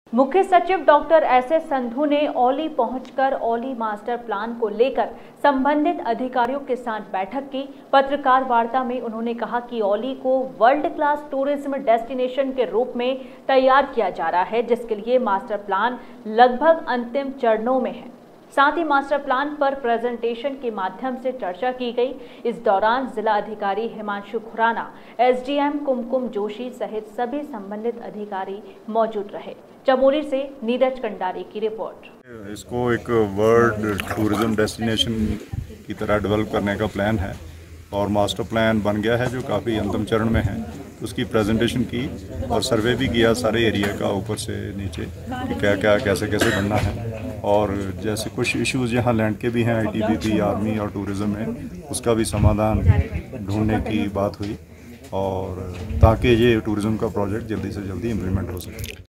मुख्य सचिव doctor SS. Sandhu ने औली पहुंचकर औली मास्टर प्लान को लेकर संबंधित अधिकारियों के साथ बैठक की। पत्रकार वार्ता में उन्होंने कहा कि औली को वर्ल्ड क्लास टूरिज्म डेस्टिनेशन के रूप में तैयार किया जा रहा है, जिसके लिए मास्टर प्लान लगभग अंतिम चरणों में है। साथ ही मास्टर प्लान पर प्रेजेंटेशन के माध्यम से चर्चा की गई। इस दौरान जिला अधिकारी हिमांशु खुराना, एसडीएम कुमकुम जोशी सहित सभी संबंधित अधिकारी मौजूद रहे। चमोली से नीरज कंडारी की रिपोर्ट। इसको एक वर्ल्ड टूरिज्म डेस्टिनेशन की तरह डेवलप करने का प्लान है और मास्टर प्लान बन गया है जो काफ़ी अंतिम चरण में है। उसकी प्रेजेंटेशन की और सर्वे भी किया सारे एरिया का ऊपर से नीचे कि क्या क्या कैसे कैसे बनना है। और जैसे कुछ इश्यूज़ यहाँ लैंड के भी हैं, आईटीबीपी, आर्मी और टूरिज्म में, उसका भी समाधान ढूंढने की बात हुई और ताकि ये टूरिज्म का प्रोजेक्ट जल्दी से जल्दी इम्प्लीमेंट हो सके।